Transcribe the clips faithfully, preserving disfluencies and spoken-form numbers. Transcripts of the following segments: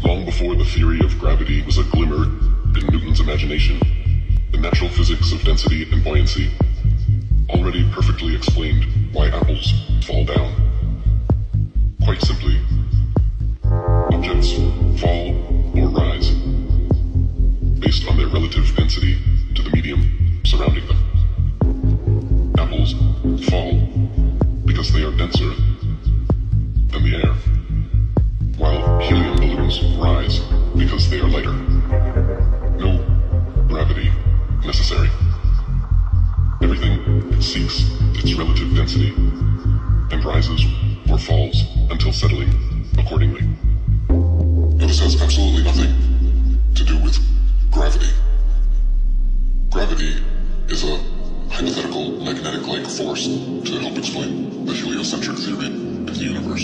Long before the theory of gravity was a glimmer in Newton's imagination, the natural physics of density and buoyancy already perfectly explained why apples fall down. Quite simply, objects fall or rise based on their relative density to the medium surrounding them. Apples fall because they are denser than the air, while helium balloons rise because they are lighter. No gravity necessary. Everything seeks its relative density and rises or falls until settling accordingly. Now, this has absolutely nothing to do with gravity. Gravity is a hypothetical magnetic-like force to help explain the heliocentric theory of the universe.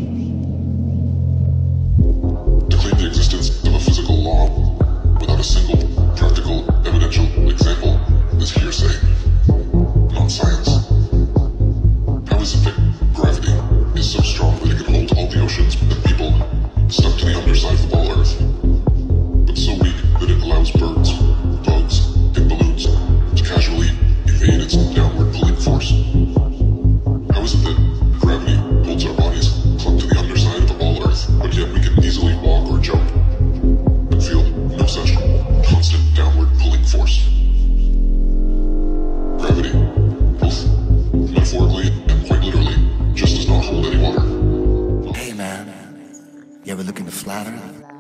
To claim the existence of a physical law without a single practical evidential example is hearsay, not science. How is it that gravity is so strong that it can hold all the oceans and people stuck to the underside of the ball Earth, but so weak that it allows birds, bugs, and balloons to casually evade its downward pulling force? How is it that gravity holds our bodies clumped to the underside of the ball Earth, but yet we can easily walk or jump and feel no such constant downward pulling force? Gravity, both metaphorically and quite literally, just does not hold any water. Hey man, you ever looking to flatter?